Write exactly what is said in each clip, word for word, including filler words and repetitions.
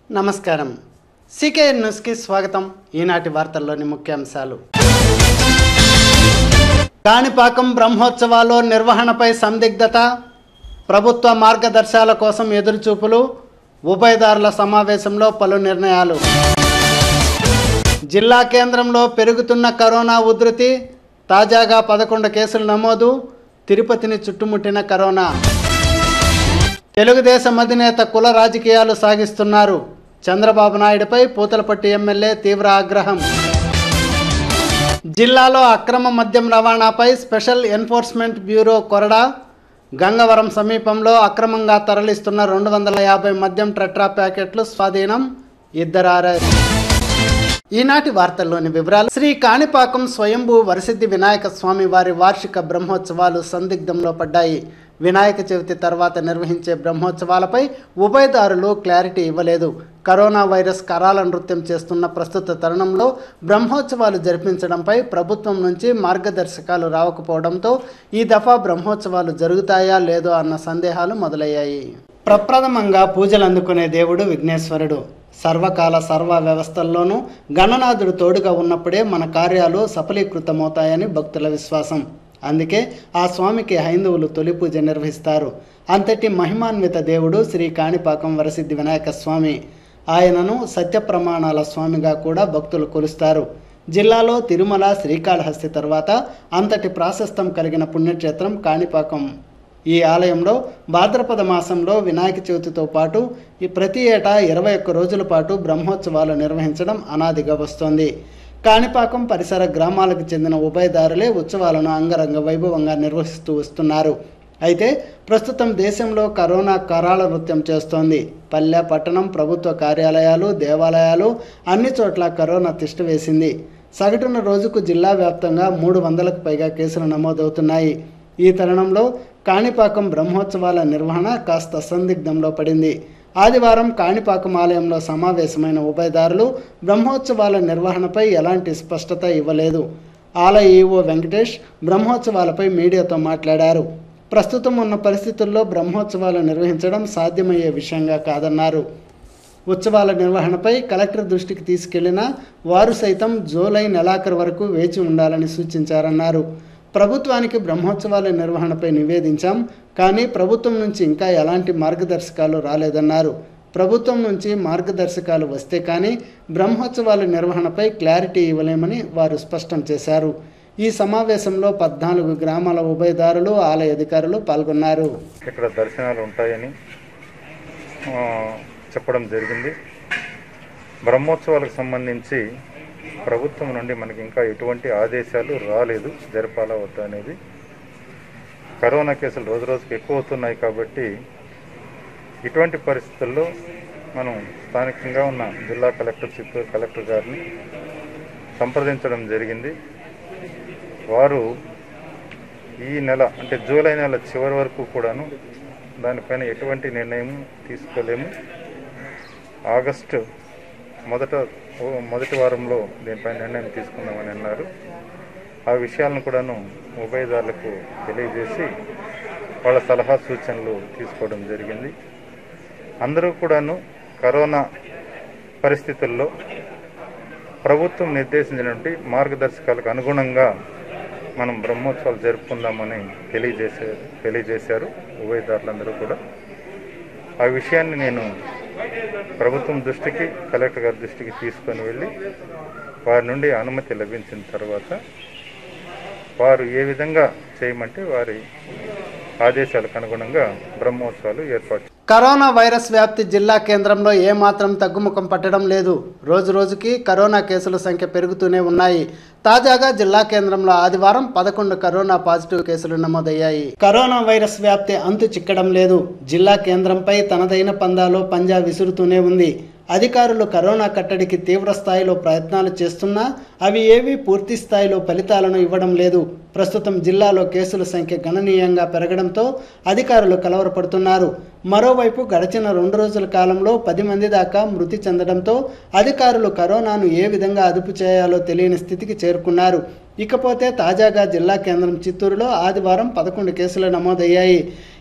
నమస్కారం. సికేఎన్ న్యూస్కి స్వాగతం. ఈనాటి వార్తల్లోని ముఖ్యాంశాలు. కాణిపాకం బ్రహ్మోత్సవాల్లో నిర్వహణపై సందిగ్ధత, ప్రభుత్వ మార్గదర్శకాల కోసం ఎదురుచూపులు, ఉభయదారుల సమావేశంలో పలు నిర్ణయాలు. జిల్లా కేంద్రంలో పెరుగుతున్న కరోనా ఉధృతి, తాజాగా పదకొండు కేసులు నమోదు, తిరుపతిని చుట్టుముట్టిన కరోనా. తెలుగుదేశం అధినేత కుల రాజకీయాలు సాగిస్తున్నారు, చంద్రబాబు నాయుడుపై పూతలపట్టు ఎమ్మెల్యే తీవ్ర ఆగ్రహం. జిల్లాలో అక్రమ మద్యం రవాణాపై స్పెషల్ ఎన్ఫోర్స్మెంట్ బ్యూరో కొరడా, గంగవరం సమీపంలో అక్రమంగా తరలిస్తున్న రెండు వందల యాభై మద్యం ట్రెట్రా ప్యాకెట్లు స్వాధీనం, ఇద్దరు అరెస్ట్. ఈనాటి వార్తల్లోని వివరాలు. శ్రీ కాణిపాకం స్వయంభూ వరసిద్ధి వినాయక స్వామి వారి వార్షిక బ్రహ్మోత్సవాలు సందిగ్ధంలో పడ్డాయి. వినాయక చవితి తర్వాత నిర్వహించే బ్రహ్మోత్సవాలపై ఉభయదారులు క్లారిటీ ఇవ్వలేదు. కరోనా వైరస్ కరాల నృత్యం చేస్తున్న ప్రస్తుత తరుణంలో బ్రహ్మోత్సవాలు జరిపించడంపై ప్రభుత్వం నుంచి మార్గదర్శకాలు రావకపోవడంతో ఈ దఫా బ్రహ్మోత్సవాలు జరుగుతాయా లేదో అన్న సందేహాలు మొదలయ్యాయి. ప్రప్రథమంగా పూజలు అందుకునే దేవుడు విఘ్నేశ్వరుడు. సర్వకాల సర్వ వ్యవస్థల్లోనూ గణనాథుడు తోడుగా ఉన్నప్పుడే మన కార్యాలు సఫలీకృతమవుతాయని భక్తుల విశ్వాసం. అందుకే ఆ స్వామికి హైందవులు తొలి పూజ నిర్వహిస్తారు. అంతటి మహిమాన్విత దేవుడు శ్రీ కాణిపాకం వరసిద్ధి వినాయక స్వామి. ఆయనను సత్య ప్రమాణాల స్వామిగా కూడా భక్తులు కొలుస్తారు. జిల్లాలో తిరుమల, శ్రీకాళహస్తి తర్వాత అంతటి ప్రాశస్త్యం కలిగిన పుణ్యక్షేత్రం కాణిపాకం. ఈ ఆలయంలో భాద్రపద మాసంలో వినాయక చవితితో పాటు ఈ ప్రతి ఏటా ఇరవై ఒక్క రోజుల పాటు బ్రహ్మోత్సవాలు నిర్వహించడం అనాదిగా వస్తోంది. కాణిపాకం పరిసర గ్రామాలకు చెందిన ఉభయదారులే ఉత్సవాలను అంగరంగ వైభవంగా నిర్వహిస్తూ వస్తున్నారు. అయితే ప్రస్తుతం దేశంలో కరోనా కరాళ నృత్యం చేస్తోంది. పల్లె, పట్టణం, ప్రభుత్వ కార్యాలయాలు, దేవాలయాలు అన్ని చోట్ల కరోనా తిష్ట వేసింది. సగటున రోజుకు జిల్లా వ్యాప్తంగా మూడు వందలకు పైగా కేసులు నమోదవుతున్నాయి. ఈ తరుణంలో కాణిపాకం బ్రహ్మోత్సవాల నిర్వహణ కాస్త సందిగ్ధంలో పడింది. ఆదివారం కాణిపాకం ఆలయంలో సమావేశమైన ఉభయదారులు బ్రహ్మోత్సవాల నిర్వహణపై ఎలాంటి స్పష్టత ఇవ్వలేదు. ఆలయ ఈవో వెంకటేష్ బ్రహ్మోత్సవాలపై మీడియాతో మాట్లాడారు. ప్రస్తుతం ఉన్న పరిస్థితుల్లో బ్రహ్మోత్సవాలు నిర్వహించడం సాధ్యమయ్యే విషయంగా కాదన్నారు. ఉత్సవాల నిర్వహణపై కలెక్టర్ దృష్టికి తీసుకెళ్లినా వారు సైతం జూలై నెలాఖరు వరకు వేచి ఉండాలని సూచించారన్నారు. ప్రభుత్వానికి బ్రహ్మోత్సవాల నిర్వహణపై నివేదించాం, కానీ ప్రభుత్వం నుంచి ఇంకా ఎలాంటి మార్గదర్శకాలు రాలేదన్నారు. ప్రభుత్వం నుంచి మార్గదర్శకాలు వస్తే కానీ బ్రహ్మోత్సవాల నిర్వహణపై క్లారిటీ ఇవ్వలేమని వారు స్పష్టం చేశారు. ఈ సమావేశంలో పద్నాలుగు గ్రామాల ఉభయదారులు, ఆలయ అధికారులు పాల్గొన్నారు. ఇక్కడ దర్శనాలు ఉంటాయని చెప్పడం జరిగింది. బ్రహ్మోత్సవాలకు సంబంధించి ప్రభుత్వం నుండి మనకి ఇంకా ఎటువంటి ఆదేశాలు రాలేదు, జరపాలా వద్దా అనేది. కరోనా కేసులు రోజు రోజుకి ఎక్కువ అవుతున్నాయి కాబట్టి ఇటువంటి పరిస్థితుల్లో మనం స్థానికంగా ఉన్న జిల్లా కలెక్టర్, చిత్తూరు కలెక్టర్ గారిని సంప్రదించడం జరిగింది. వారు ఈ నెల అంటే జూలై నెల చివరి వరకు కూడాను దానిపైన ఎటువంటి నిర్ణయం తీసుకోలేము. ఆగస్టు మొదట మొదటి వారంలో దీనిపై నిర్ణయం తీసుకుందామని అన్నారు. ఆ విషయాలను కూడాను ఉభయదారులకు తెలియజేసి వాళ్ళ సలహా సూచనలు తీసుకోవడం జరిగింది. అందరూ కూడాను కరోనా పరిస్థితుల్లో ప్రభుత్వం నిర్దేశించినటువంటి మార్గదర్శకాలకు అనుగుణంగా మనం బ్రహ్మోత్సవాలు జరుపుకుందామని తెలియజేసే తెలియజేశారు ఉభయదారులందరూ కూడా. ఆ విషయాన్ని నేను ప్రభుత్వం దృష్టికి, కలెక్టర్ గారి దృష్టికి తీసుకొని వెళ్ళి వారి నుండి అనుమతి లభించిన తర్వాత వారు ఏ విధంగా చేయమంటే వారి ఆదేశాలకు అనుగుణంగా బ్రహ్మోత్సవాలు ఏర్పాటు. కరోనా వైరస్ వ్యాప్తి జిల్లా కేంద్రంలో ఏమాత్రం తగ్గుముఖం పట్టడం లేదు. రోజు రోజుకి కరోనా కేసుల సంఖ్య పెరుగుతూనే ఉన్నాయి. తాజాగా జిల్లా కేంద్రంలో ఆదివారం పదకొండు కరోనా పాజిటివ్ కేసులు నమోదయ్యాయి. కరోనా వైరస్ వ్యాప్తి అంతు చిక్కడం లేదు. జిల్లా కేంద్రంపై తనదైన పందాలో పంజా విసురుతూనే ఉంది. అధికారులు కరోనా కట్టడికి తీవ్ర స్థాయిలో ప్రయత్నాలు చేస్తున్నా అవి ఏవీ పూర్తి స్థాయిలో ఫలితాలను ఇవ్వడం లేదు. ప్రస్తుతం జిల్లాలో కేసుల సంఖ్య గణనీయంగా పెరగడంతో అధికారులు కలవరపడుతున్నారు. మరోవైపు గడిచిన రెండు రోజుల కాలంలో పది మంది దాకా మృతి చెందడంతో అధికారులు కరోనాను ఏ విధంగా అదుపు చేయాలో తెలియని స్థితికి చేరుకున్నారు. ఇకపోతే తాజాగా జిల్లా కేంద్రం చిత్తూరులో ఆదివారం పదకొండు కేసులు నమోదయ్యాయి.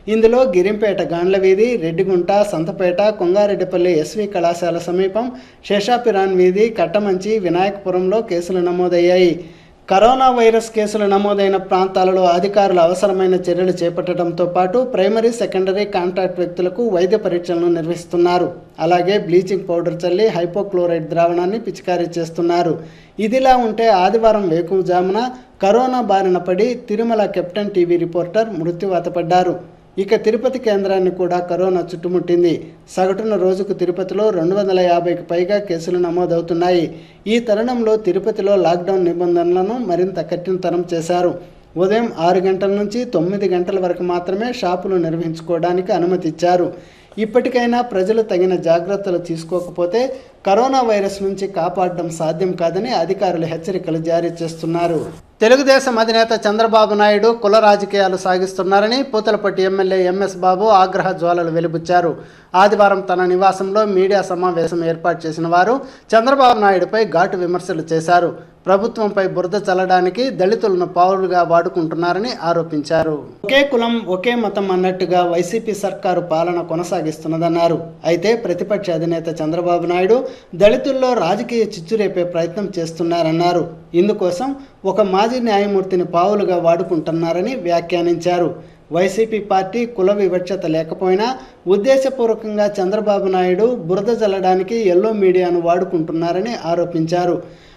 ఇందులో గిరింపేట గాండ్లవీధి, రెడ్డిగుంట, సంతపేట, కొంగారెడ్డిపల్లి ఎస్వి కళాశాల సమీపం, శేషాపిరాన్ వీధి, కట్టమంచి, వినాయకపురంలో కేసులు నమోదయ్యాయి. కరోనా వైరస్ కేసులు నమోదైన ప్రాంతాలలో అధికారులు అవసరమైన చర్యలు చేపట్టడంతో పాటు ప్రైమరీ, సెకండరీ కాంటాక్ట్ వ్యక్తులకు వైద్య పరీక్షలను నిర్వహిస్తున్నారు. అలాగే బ్లీచింగ్ పౌడర్ చల్లి హైపోక్లోరైడ్ ద్రావణాన్ని పిచికారీ చేస్తున్నారు. ఇదిలా ఉంటే ఆదివారం వేకువజామున కరోనా బారిన పడి తిరుమల కెప్టెన్ టీవీ రిపోర్టర్ మృత్యువాత పడ్డారు. ఇక తిరుపతి కేంద్రాన్ని కూడా కరోనా చుట్టుముట్టింది. సగటున రోజుకు తిరుపతిలో రెండు వందల యాభైకి పైగా కేసులు నమోదవుతున్నాయి. ఈ తరుణంలో తిరుపతిలో లాక్డౌన్ నిబంధనలను మరింత కఠినతరం చేశారు. ఉదయం ఆరు గంటల నుంచి తొమ్మిది గంటల వరకు మాత్రమే షాపులు నిర్వహించుకోవడానికి అనుమతి ఇచ్చారు. ఇప్పటికైనా ప్రజలు తగిన జాగ్రత్తలు తీసుకోకపోతే కరోనా వైరస్ నుంచి కాపాడడం సాధ్యం కాదని అధికారులు హెచ్చరికలు జారీ చేస్తున్నారు. తెలుగుదేశం అధినేత చంద్రబాబు నాయుడు కుల రాజకీయాలు సాగిస్తున్నారని పూతలపట్టు ఎమ్మెల్యే ఎంఎస్ బాబు ఆగ్రహ జ్వాలలు వెలిబుచ్చారు. ఆదివారం తన నివాసంలో మీడియా సమావేశం ఏర్పాటు చేసిన వారు చంద్రబాబు నాయుడుపై ఘాటు విమర్శలు చేశారు. ప్రభుత్వంపై బురద చల్లడానికి దళితులను పావులుగా వాడుకుంటున్నారని ఆరోపించారు. ఒకే కులం ఒకే మతం అన్నట్టుగా వైసీపీ సర్కారు పాలన కొనసాగిస్తున్నదన్నారు. అయితే ప్రతిపక్ష అధినేత చంద్రబాబు నాయుడు దళితుల్లో రాజకీయ చిచ్చురేపే ప్రయత్నం చేస్తున్నారన్నారు. ఇందుకోసం ఒక మాజీ న్యాయమూర్తిని పావులుగా వాడుకుంటున్నారని వ్యాఖ్యానించారు. వైసీపీ పార్టీ కుల వివక్షత లేకపోయినా ఉద్దేశపూర్వకంగా చంద్రబాబు నాయుడు బురద జల్లడానికి ఎల్లో మీడియాను వాడుకుంటున్నారని ఆరోపించారు.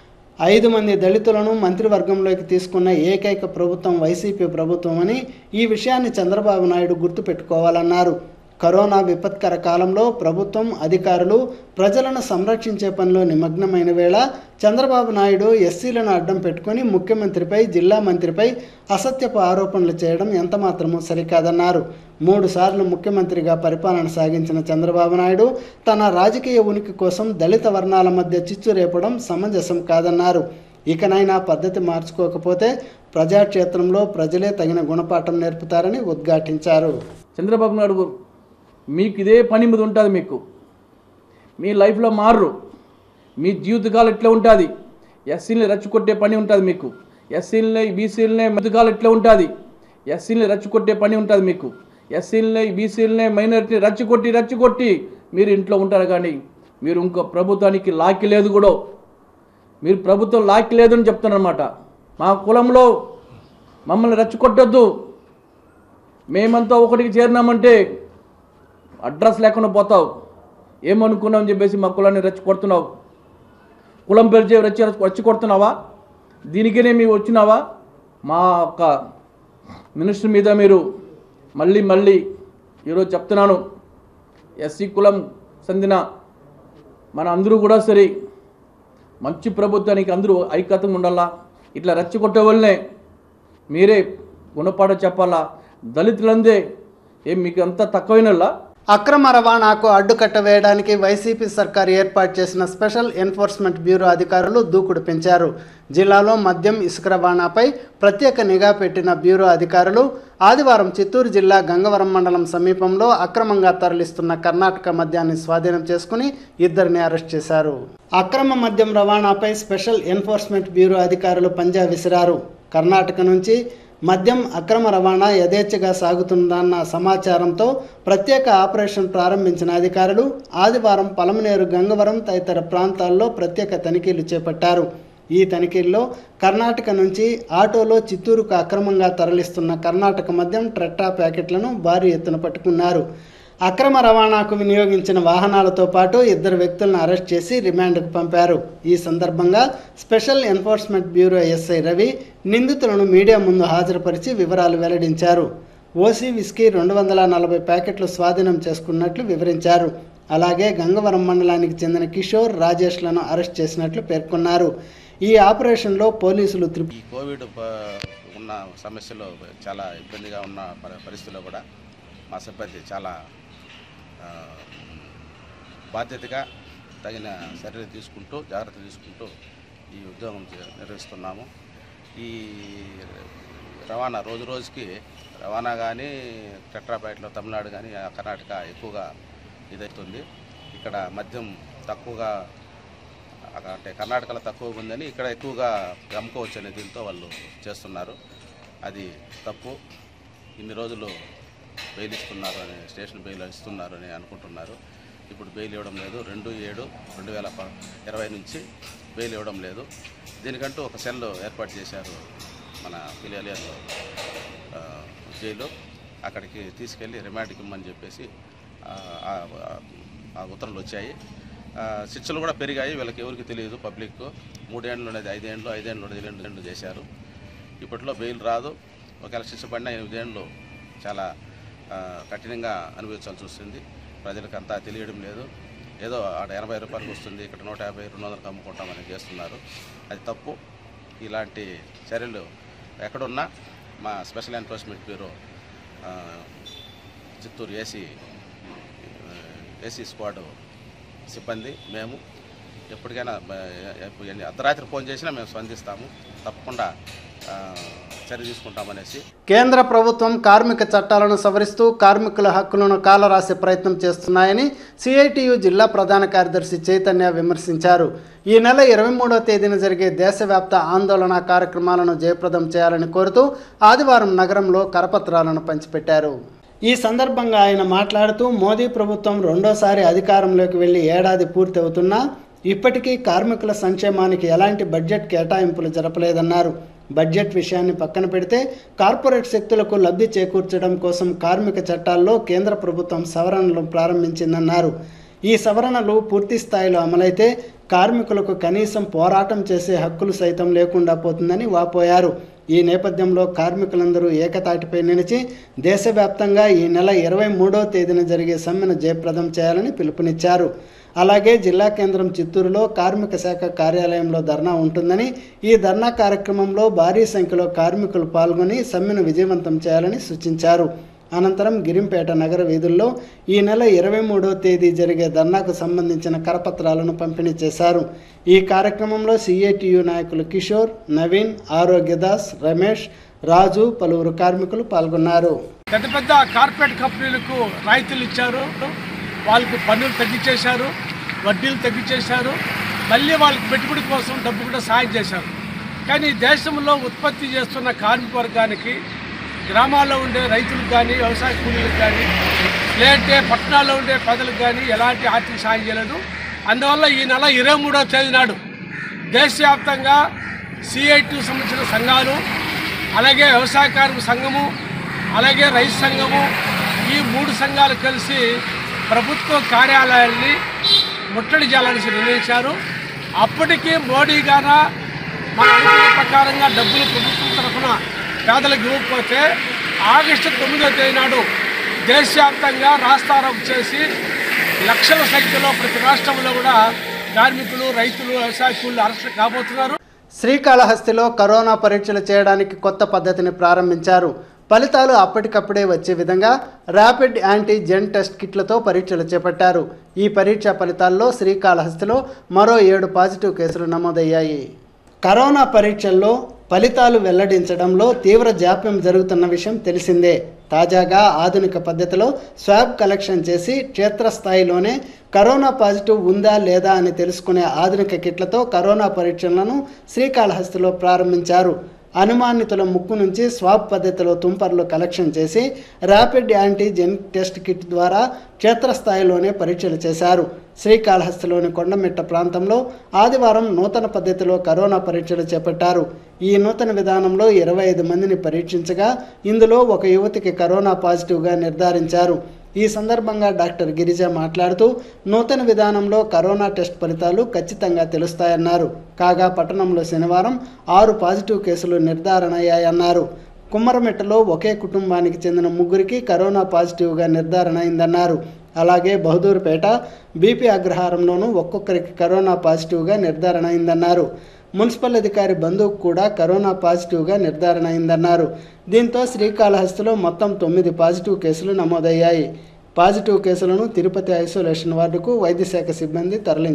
ఐదు మంది దళితులను మంత్రివర్గంలోకి తీసుకున్న ఏకైక ప్రభుత్వం వైసీపీ ప్రభుత్వం అని ఈ విషయాన్ని చంద్రబాబు నాయుడు గుర్తుపెట్టుకోవాలన్నారు. కరోనా విపత్కర కాలంలో ప్రభుత్వం, అధికారులు ప్రజలను సంరక్షించే పనిలో నిమగ్నమైన వేళ చంద్రబాబు నాయుడు ఎస్సీలను అడ్డం పెట్టుకుని ముఖ్యమంత్రిపై, జిల్లా మంత్రిపై అసత్యపు ఆరోపణలు చేయడం ఎంతమాత్రమూ సరికాదన్నారు. మూడు సార్లు ముఖ్యమంత్రిగా పరిపాలన సాగించిన చంద్రబాబు నాయుడు తన రాజకీయ ఉనికి కోసం దళిత వర్ణాల మధ్య చిచ్చు రేపడం సమంజసం కాదన్నారు. ఇకనైనా పద్ధతి మార్చుకోకపోతే ప్రజాక్షేత్రంలో ప్రజలే తగిన గుణపాఠం నేర్పుతారని ఉద్ఘాటించారు. చంద్రబాబు నాయుడు మీకు ఇదే పని మీద ఉంటుంది. మీకు మీ లైఫ్లో మారు, మీ జీవితకాలం ఎట్లా ఉంటుంది. ఎస్సీలని రచ్చుకొట్టే పని ఉంటుంది మీకు. ఎస్సీలని బీసీలని మధ్యకాలం ఎట్లా ఉంటుంది. ఎస్సీలని రచ్చుకొట్టే పని ఉంటుంది మీకు. ఎస్సీలని బీసీలని మైనారిటీని రచ్చుకొట్టి రచ్చుకొట్టి మీరు ఇంట్లో ఉంటారు. కానీ మీరు ఇంకో ప్రభుత్వానికి లాక్కి లేదు కూడా. మీరు ప్రభుత్వం లాక్కి లేదని చెప్తున్నారన్నమాట. మా కులంలో మమ్మల్ని రచ్చుకొట్టొద్దు, మేమంతా ఒకటికి చేరినామంటే అడ్రస్ లేకుండా పోతావు, ఏమనుకున్నావు అని చెప్పేసి మా కులాన్ని రెచ్చి కొడుతున్నావు. కులం పేరు చేసి రెచ్చి రెచ్చి కొడుతున్నావా? దీనికనే మీరు వచ్చినావా? మా యొక్క మినిస్టర్ మీద మీరు మళ్ళీ మళ్ళీ ఈరోజు చెప్తున్నాను, ఎస్సీ కులం చెందిన మన అందరూ కూడా సరే మంచి ప్రభుత్వానికి అందరూ ఐక్యతంగా ఉండాలా. ఇట్లా రెచ్చగొట్టే వాళ్ళనే మీరే గుణపాఠం చెప్పాలా. దళితులందే ఏం మీకు అంతా తక్కువైనలా? అక్రమ రవాణాకు అడ్డుకట్ట వేయడానికి వైసీపీ సర్కారు ఏర్పాటు చేసిన స్పెషల్ ఎన్ఫోర్స్మెంట్ బ్యూరో అధికారులు దూకుడు పెంచారు. జిల్లాలో మద్యం, ఇసుక రవాణాపై ప్రత్యేక నిఘా పెట్టిన బ్యూరో అధికారులు ఆదివారం చిత్తూరు జిల్లా గంగవరం మండలం సమీపంలో అక్రమంగా తరలిస్తున్న కర్ణాటక మద్యాన్ని స్వాధీనం చేసుకుని ఇద్దరిని అరెస్ట్ చేశారు. అక్రమ మద్యం రవాణాపై స్పెషల్ ఎన్ఫోర్స్మెంట్ బ్యూరో అధికారులు పంజా విసిరారు. కర్ణాటక నుంచి మద్యం అక్రమ రవాణా యథేచ్ఛగా సాగుతుందన్న సమాచారంతో ప్రత్యేక ఆపరేషన్ ప్రారంభించిన అధికారులు ఆదివారం పలమనేరు, గంగవరం తదితర ప్రాంతాల్లో ప్రత్యేక తనిఖీలు చేపట్టారు. ఈ తనిఖీల్లో కర్ణాటక నుంచి ఆటోలో చిత్తూరుకు అక్రమంగా తరలిస్తున్న కర్ణాటక మద్యం ట్రెట్టా ప్యాకెట్లను భారీ ఎత్తున పట్టుకున్నారు. అక్రమ రవాణాకు వినియోగించిన వాహనాలతో పాటు ఇద్దరు వ్యక్తులను అరెస్ట్ చేసి రిమాండ్కు పంపారు. ఈ సందర్భంగా special enforcement bureau SI Ravi నిందితులను మీడియా ముందు హాజరుపరిచి వివరాలు వెల్లడించారు. ఓసీ విస్కీ రెండు వందల నలభై ప్యాకెట్లు స్వాధీనం చేసుకున్నట్లు వివరించారు. అలాగే గంగవరం మండలానికి చెందిన కిషోర్, రాజేష్లను అరెస్ట్ చేసినట్లు పేర్కొన్నారు. ఈ ఆపరేషన్లో పోలీసులు త్రిపు ఈ కోవిడ్ ఉన్న సమస్యలో చాలా ఇబ్బందిగా ఉన్న పరిస్థితుల్లో కూడా మా సిబ్బంది చాలా బాధ్యతగా తగిన చర్యలు తీసుకుంటూ జాగ్రత్త తీసుకుంటూ ఈ ఉద్యోగం నిర్వహిస్తున్నాము. ఈ రవాణా రోజు రోజుకి రవాణా కానీ టెట్రాపేటలో తమిళనాడు కానీ కర్ణాటక ఎక్కువగా ఇదవుతుంది. ఇక్కడ మద్యం తక్కువగా అంటే కర్ణాటకలో తక్కువగా ఉందని ఇక్కడ ఎక్కువగా అమ్ముకోవచ్చు అనే దీంతో వాళ్ళు చేస్తున్నారు. అది తప్పు. ఇన్ని రోజులు బెయిల్ ఇస్తున్నారు అని స్టేషన్ బెయిల్ ఇస్తున్నారు అని అనుకుంటున్నారు. ఇప్పుడు బెయిల్ ఇవ్వడం లేదు. రెండు ఏడు రెండు వేల ఇరవై నుంచి బెయిల్ ఇవ్వడం లేదు. దీనికంటూ ఒక సెల్ ఏర్పాటు చేశారు మన పిలియలియన్లో జైలు. అక్కడికి తీసుకెళ్ళి రిమాండ్కి ఇమ్మని చెప్పేసి ఆ ఉత్తర్వులు వచ్చాయి. శిక్షలు కూడా పెరిగాయి. వీళ్ళకి ఎవరికి తెలియదు. పబ్లిక్ మూడేళ్ళు ఉండేది ఐదేళ్ళు, ఐదేళ్ళు ఉండేది రెండు రెండు చేశారు. ఇప్పట్లో బెయిల్ రాదు. ఒకవేళ శిక్ష పడిన ఎనిమిదేళ్ళు చాలా కఠినంగా అనుభవించాల్సి వస్తుంది. ప్రజలకు అంతా తెలియడం లేదు. ఏదో ఆడ ఎనభై రూపాయలకు వస్తుంది, ఇక్కడ నూట యాభై రెండు వందలకు అమ్ముకుంటామని చేస్తున్నారు. అది తప్పు. ఇలాంటి చర్యలు ఎక్కడున్నా మా special enforcement bureau Chittoor AC AC squad సిబ్బంది మేము ఎప్పటికైనా అర్ధరాత్రి ఫోన్ చేసినా మేము స్పందిస్తాము. తప్పకుండా చర్య తీసుకుంటామనేసి కేంద్ర ప్రభుత్వం కార్మిక చట్టాలను సవరిస్తూ కార్మికుల హక్కులను కాలరాసే ప్రయత్నం చేస్తున్నాయని సిఐటియు జిల్లా ప్రధాన కార్యదర్శి చైతన్య విమర్శించారు. ఈ నెల ఇరవై మూడవ తేదీన జరిగే దేశవ్యాప్త ఆందోళన కార్యక్రమాలను జయప్రదం చేయాలని కోరుతూ ఆదివారం నగరంలో కరపత్రాలను పంచిపెట్టారు. ఈ సందర్భంగా ఆయన మాట్లాడుతూ మోదీ ప్రభుత్వం రెండోసారి అధికారంలోకి వెళ్లి ఏడాది పూర్తి అవుతున్నా ఇప్పటికీ కార్మికుల సంక్షేమానికి ఎలాంటి బడ్జెట్ కేటాయింపులు జరపలేదన్నారు. బడ్జెట్ విషయాన్ని పక్కన పెడితే కార్పొరేట్ శక్తులకు లబ్ధి చేకూర్చడం కోసం కార్మిక చట్టాల్లో కేంద్ర ప్రభుత్వం సవరణలు ప్రారంభించిందన్నారు. ఈ సవరణలు పూర్తి స్థాయిలో అమలైతే కార్మికులకు కనీసం పోరాటం చేసే హక్కులు సైతం లేకుండా పోతుందని వాపోయారు. ఈ నేపథ్యంలో కార్మికులందరూ ఏకతాటిపై నిలిచి దేశవ్యాప్తంగా ఈ నెల ఇరవై మూడవ తేదీన జరిగే సమ్మెను జయప్రదం చేయాలని పిలుపునిచ్చారు. అలాగే జిల్లా కేంద్రం చిత్తూరులో కార్మిక శాఖ కార్యాలయంలో ధర్నా ఉంటుందని, ఈ ధర్నా కార్యక్రమంలో భారీ సంఖ్యలో కార్మికులు పాల్గొని సమ్మెను విజయవంతం చేయాలని సూచించారు. అనంతరం గిరింపేట నగర వీధుల్లో ఈ నెల ఇరవై మూడవ తేదీ జరిగే ధర్నాకు సంబంధించిన కరపత్రాలను పంపిణీ చేశారు. ఈ కార్యక్రమంలో సిఐటియు నాయకులు కిషోర్, నవీన్, ఆరోగ్యదాస్, రమేష్, రాజు, పలువురు కార్మికులు పాల్గొన్నారు. పెద్ద పెద్ద కార్పొరేట్ కంపెనీలకు రాయితీలు ఇచ్చారు, వాళ్ళకు పన్నులు తగ్గించేశారు, వడ్డీలు తగ్గించేశారు, మళ్ళీ వాళ్ళకి పెట్టుబడి కోసం డబ్బు కూడా సాయం చేశారు. కానీ దేశంలో ఉత్పత్తి చేస్తున్న కార్మిక వర్గానికి, గ్రామాల్లో ఉండే రైతులకు కానీ, వ్యవసాయ కూలీలకు కానీ, లేదంటే పట్టణాల్లో ఉండే ప్రజలకు కానీ ఎలాంటి ఆర్థిక సాయం చేయలేదు. అందువల్ల ఈ నెల ఇరవై మూడవ తేదీ నాడు దేశవ్యాప్తంగా సిఐటికి సంబంధించిన సంఘాలు, అలాగే వ్యవసాయ కార్మిక సంఘము, అలాగే రైతు సంఘము, ఈ మూడు సంఘాలు కలిసి ప్రభుత్వ కార్యాలయాల్ని ముట్టడి చేయాలని నిర్ణయించారు. అప్పటికీ మోడీ గారు మన అనుకున్న ప్రకారంగా డబ్బులు ప్రభుత్వం తరఫున పేదలకు ఇవ్వకపోతే ఆగస్టు తొమ్మిదో తేదీ నాడు దేశవ్యాప్తంగా రాస్తారోకో చేసి లక్షల సంఖ్యలో ప్రతి రాష్ట్రంలో కూడా కార్మికులు, రైతులు, వ్యవసాయ కూలీలు అరెస్టు కాబోతున్నారు. శ్రీకాళహస్తిలో కరోనా పరీక్షలు చేయడానికి కొత్త పద్ధతిని ప్రారంభించారు. ఫలితాలు అప్పటికప్పుడే వచ్చే విధంగా ర్యాపిడ్ యాంటీజెన్ టెస్ట్ కిట్లతో పరీక్షలు చేపట్టారు. ఈ పరీక్షా ఫలితాల్లో శ్రీకాళహస్తిలో మరో ఏడు పాజిటివ్ కేసులు నమోదయ్యాయి. కరోనా పరీక్షల్లో ఫలితాలు వెల్లడించడంలో తీవ్ర జాప్యం జరుగుతున్న విషయం తెలిసిందే. తాజాగా ఆధునిక పద్ధతిలో స్వాబ్ కలెక్షన్ చేసి క్షేత్రస్థాయిలోనే కరోనా పాజిటివ్ ఉందా లేదా అని తెలుసుకునే ఆధునిక కిట్లతో కరోనా పరీక్షలను శ్రీకాళహస్తిలో ప్రారంభించారు. అనుమానితుల ముక్కు నుంచి స్వాబ్ పద్ధతిలో తుంపర్లు కలెక్షన్ చేసి ర్యాపిడ్ యాంటీజెన్ టెస్ట్ కిట్ ద్వారా క్షేత్రస్థాయిలోనే పరీక్షలు చేశారు. శ్రీకాళహస్తిలోని కొండమిట్ట ప్రాంతంలో ఆదివారం నూతన పద్ధతిలో కరోనా పరీక్షలు చేపట్టారు. ఈ నూతన విధానంలో ఇరవై ఐదు మందిని పరీక్షించగా ఇందులో ఒక యువతికి కరోనా పాజిటివ్గా నిర్ధారించారు. ఈ సందర్భంగా డాక్టర్ గిరిజ మాట్లాడుతూ నూతన విధానంలో కరోనా టెస్ట్ ఫలితాలు ఖచ్చితంగా తెలుస్తాయన్నారు. కాగా పట్టణంలో శనివారం ఆరు పాజిటివ్ కేసులు నిర్ధారణ అయ్యాయన్నారు. కుమ్మరమిట్టలో ఒకే కుటుంబానికి చెందిన ముగ్గురికి కరోనా పాజిటివ్గా నిర్ధారణ అయిందన్నారు. అలాగే బహదూర్పేట, బీపీ అగ్రహారంలోనూ ఒక్కొక్కరికి కరోనా పాజిటివ్గా నిర్ధారణ అయిందన్నారు. మున్సిపల్ అధికారి బంధువుకు కూడా కరోనా పాజిటివ్గా నిర్ధారణ అయిందన్నారు. దీంతో శ్రీకాళహస్తిలో మొత్తం తొమ్మిది పాజిటివ్ కేసులు నమోదయ్యాయి. పాజిటివ్ కేసులను తిరుపతి ఐసోలేషన్ వార్డుకు వైద్యశాఖ సిబ్బంది తరలించారు.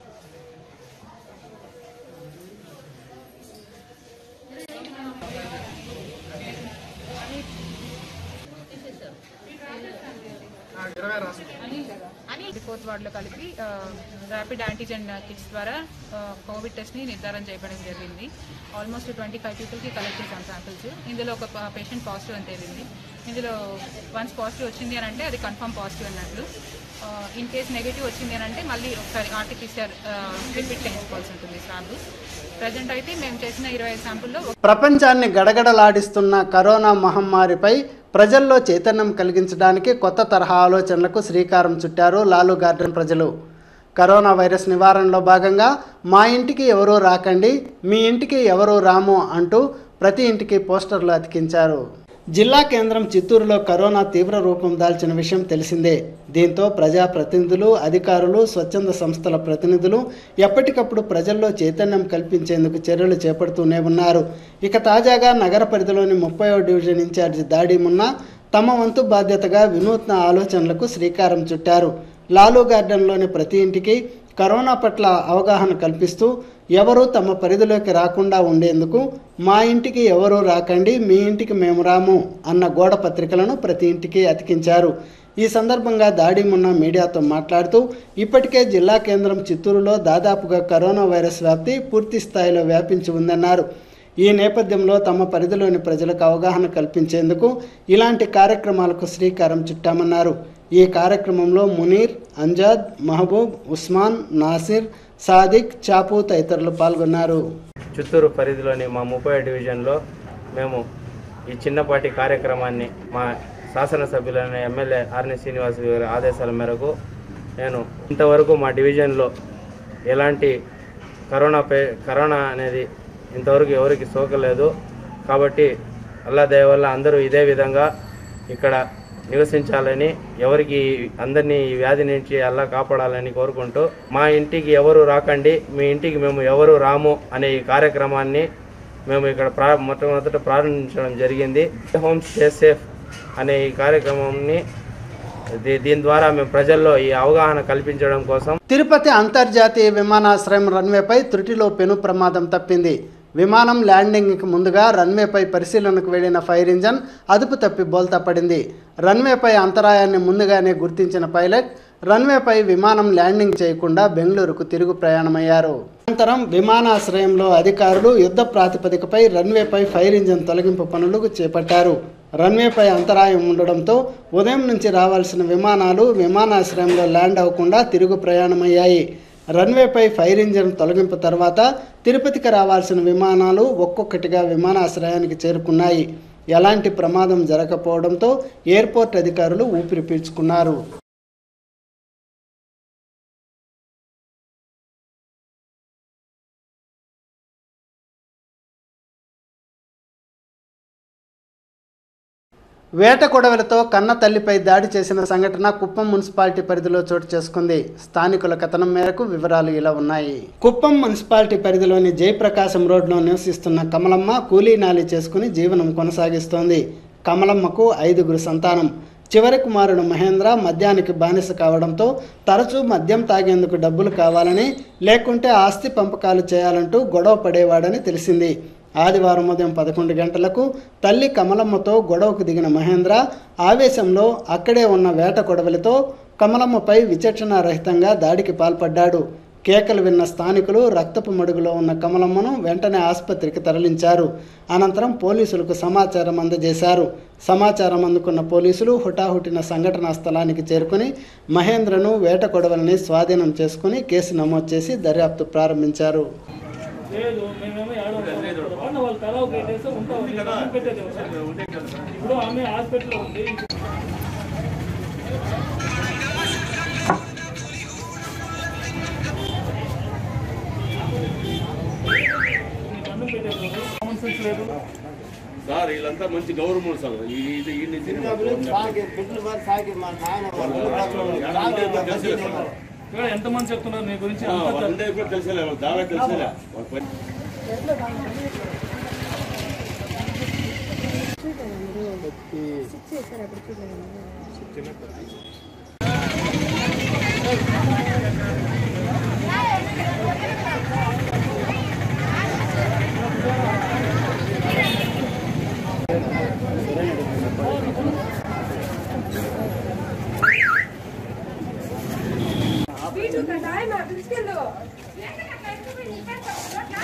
ఫోర్త్ వార్డులో కలిపి ర్యాపిడ్ యాంటీజెన్ కిట్స్ ద్వారా కోవిడ్ టెస్ట్ని నిర్ధారణ చేయడం జరిగింది. ఆల్మోస్ట్ ట్వంటీ ఫైవ్ పీపుల్కి కలెక్ట్ చేసాం శాంపిల్స్. ఇందులో ఒక పేషెంట్ పాజిటివ్ అని తేలింది. ఇందులో వన్స్ పాజిటివ్ వచ్చింది అని అంటే అది కన్ఫర్మ్ పాజిటివ్ అన్నట్లు. ఇన్ కేస్ నెగిటివ్ వచ్చింది అని అంటే మళ్ళీ ఒకసారి ఆర్టీపీసీఆర్ రిపీట్ చేయించుకోవాల్సి ఉంటుంది స్వాబ్. ప్రజెంట్ అయితే మేము చేసిన ఇరవై ఐదు శాంపుల్లో ప్రపంచాన్ని గడగడలాడిస్తున్న కరోనా మహమ్మారిపై ప్రజల్లో చైతన్యం కలిగించడానికి కొత్త తరహా ఆలోచనలకు శ్రీకారం చుట్టారు లాలు గార్డెన్ ప్రజలు. కరోనా వైరస్ నివారణలో భాగంగా మా ఇంటికి ఎవరూ రాకండి, మీ ఇంటికి ఎవరూ రాము అంటూ ప్రతి ఇంటికి పోస్టర్లు అతికించారు. జిల్లా కేంద్రం చిత్తూరులో కరోనా తీవ్ర రూపం దాల్చిన విషయం తెలిసిందే. దీంతో ప్రజాప్రతినిధులు, అధికారులు, స్వచ్ఛంద సంస్థల ప్రతినిధులు ఎప్పటికప్పుడు ప్రజల్లో చైతన్యం కల్పించేందుకు చర్యలు చేపడుతూనే ఉన్నారు. ఇక తాజాగా నగర పరిధిలోని ముప్పైవ డివిజన్ ఇన్ఛార్జి దాడిమున్నా తమ వంతు బాధ్యతగా వినూత్న ఆలోచనలకు శ్రీకారం చుట్టారు. లాలు గార్డెన్లోని ప్రతి ఇంటికి కరోనా పట్ల అవగాహన కల్పిస్తూ ఎవరూ తమ పరిధిలోకి రాకుండా ఉండేందుకు మా ఇంటికి ఎవరూ రాకండి, మీ ఇంటికి మేము రాము అన్న గోడ పత్రికలను ప్రతి ఇంటికి అతికించారు. ఈ సందర్భంగా దాడిమున్న మీడియాతో మాట్లాడుతూ ఇప్పటికే జిల్లా కేంద్రం చిత్తూరులో దాదాపుగా కరోనా వైరస్ వ్యాప్తి పూర్తి స్థాయిలో వ్యాపించి ఉందన్నారు. ఈ నేపథ్యంలో తమ పరిధిలోని ప్రజలకు అవగాహన కల్పించేందుకు ఇలాంటి కార్యక్రమాలకు శ్రీకారం చుట్టామన్నారు. ఈ కార్యక్రమంలో మునీర్, అంజాద్, మహబూబ్, ఉస్మాన్, నాసిర్, సాదిక్, చాపు తదితరులు పాల్గొన్నారు. చిత్తూరు పరిధిలోని మా ముప్పై డివిజన్లో మేము ఈ చిన్నపాటి కార్యక్రమాన్ని మా శాసనసభ్యులైన ఎమ్మెల్యే ఆర్ని శ్రీనివాస్ గారి ఆదేశాల మేరకు నేను ఇంతవరకు మా డివిజన్లో ఎలాంటి కరోనా పే కరోనా అనేది ఇంతవరకు ఎవరికి సోకలేదు. కాబట్టి అల్లా దయ వల్ల అందరూ ఇదే విధంగా ఇక్కడ నివసించాలని, ఎవరికి అందరినీ ఈ వ్యాధి నుంచి అల్లా కాపాడాలని కోరుకుంటూ మా ఇంటికి ఎవరు రాకండి, మీ ఇంటికి మేము ఎవరు రాము అనే ఈ కార్యక్రమాన్ని మేము ఇక్కడ ప్రా మొట్టమొదట ప్రారంభించడం జరిగింది. హోమ్ స్టే సేఫ్ అనే ఈ కార్యక్రమాన్ని దీని ద్వారా మేము ప్రజల్లో ఈ అవగాహన కల్పించడం కోసం తిరుపతి అంతర్జాతీయ విమానాశ్రయం రన్వేపై త్రుటిలో పెను ప్రమాదం తప్పింది. విమానం ల్యాండింగ్కి ముందుగా రన్వేపై పరిశీలనకు వెళ్లిన ఫైర్ ఇంజన్ అదుపు తప్పి బోల్తా పడింది. రన్వేపై అంతరాయాన్ని ముందుగానే గుర్తించిన పైలట్ రన్వేపై విమానం ల్యాండింగ్ చేయకుండా బెంగళూరుకు తిరుగు ప్రయాణమయ్యారు. అనంతరం విమానాశ్రయంలో అధికారులు యుద్ధ ప్రాతిపదికపై రన్వేపై ఫైర్ ఇంజన్ తొలగింపు పనులు చేపట్టారు. రన్వేపై అంతరాయం ఉండడంతో ఉదయం నుంచి రావాల్సిన విమానాలు విమానాశ్రయంలో ల్యాండ్ అవ్వకుండా తిరుగు ప్రయాణమయ్యాయి. రన్వేపై ఫైర్ ఇంజన్ తొలగింపు తర్వాత తిరుపతికి రావాల్సిన విమానాలు ఒక్కొక్కటిగా విమానాశ్రయానికి చేరుకున్నాయి. ఎలాంటి ప్రమాదం జరగకపోవడంతో ఎయిర్పోర్ట్ అధికారులు ఊపిరి పీల్చుకున్నారు. వేట కొడవలతో కన్న తల్లిపై దాడి చేసిన సంఘటన కుప్పం మున్సిపాలిటీ పరిధిలో చోటు చేసుకుంది. స్థానికుల కథనం మేరకు వివరాలు ఇలా ఉన్నాయి. కుప్పం మున్సిపాలిటీ పరిధిలోని జయప్రకాశం రోడ్లో నివసిస్తున్న కమలమ్మ కూలీ నాలి చేసుకుని జీవనం కొనసాగిస్తోంది. కమలమ్మకు ఐదుగురు సంతానం. చివరి కుమారుడు మహేంద్ర మద్యానికి బానిస కావడంతో తరచూ మద్యం తాగేందుకు డబ్బులు కావాలని, లేకుంటే ఆస్తి పంపకాలు చేయాలంటూ గొడవ పడేవాడని తెలిసింది. ఆదివారం ఉదయం పదకొండు గంటలకు తల్లి కమలమ్మతో గొడవకు దిగిన మహేంద్ర ఆవేశంలో అక్కడే ఉన్న వేట కొడవలితో కమలమ్మపై విచక్షణారహితంగా దాడికి పాల్పడ్డాడు. కేకలు విన్న స్థానికులు రక్తపు మడుగులో ఉన్న కమలమ్మను వెంటనే ఆసుపత్రికి తరలించారు. అనంతరం పోలీసులకు సమాచారం అందజేశారు. సమాచారం అందుకున్న పోలీసులు హుటాహుటిన సంఘటనా స్థలానికి చేరుకుని మహేంద్రను వేట కొడవలిని స్వాధీనం చేసుకుని కేసు నమోదు చేసి దర్యాప్తు ప్రారంభించారు. లేదు మేమేమో ఏడో వాళ్ళు తల ఒక పెట్టేసి ఉంటాం పెట్టేది. ఇప్పుడు ఆమె హాస్పిటల్లో ఉంది. అన్నం పెట్టేది కామన్ సెన్స్ లేదు సార్. వీళ్ళంతా మంచి గౌరవం సార్. ఎంతమంది చెప్తున్నారు నీ గురించి? తెలిసేలే దావా తెలిసేలే.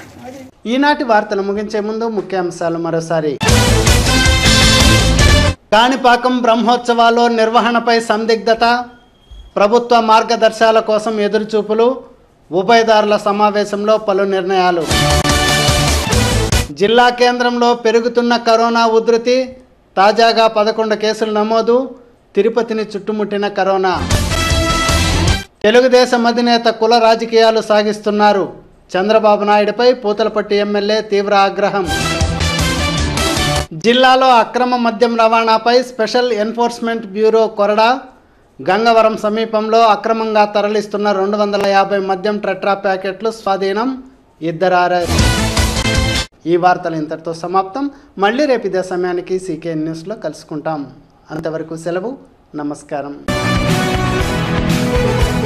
ఈనాటి వార్తలు ముగించే ముందు ముఖ్యాంశాలు మరోసారి. కాణిపాకం బ్రహ్మోత్సవాల్లో నిర్వహణపై సందిగ్ధత, ప్రభుత్వ మార్గదర్శకాల కోసం ఎదురుచూపులు, ఉభయదారుల సమావేశంలో పలు నిర్ణయాలు. జిల్లా కేంద్రంలో పెరుగుతున్న కరోనా ఉధృతి, తాజాగా పదకొండు కేసులు నమోదు, తిరుపతిని చుట్టుముట్టిన కరోనా. తెలుగుదేశం అధినేత కుల రాజకీయాలు సాగిస్తున్నారు, చంద్రబాబు నాయుడుపై పూతలపట్టు ఎమ్మెల్యే తీవ్ర ఆగ్రహం. జిల్లాలో అక్రమ మద్యం రవాణాపై స్పెషల్ ఎన్ఫోర్స్మెంట్ బ్యూరో కొరడా, గంగవరం సమీపంలో అక్రమంగా తరలిస్తున్న రెండు వందల యాభై మద్యం టెట్రా ప్యాకెట్లు స్వాధీనం, ఇద్దరు అరెస్ట్. ఈ వార్తలు ఇంతటితో సమాప్తం. మళ్ళీ రేపు ఇదే సమయానికి సీకే న్యూస్లో కలుసుకుంటాం. అంతవరకు సెలవు, నమస్కారం.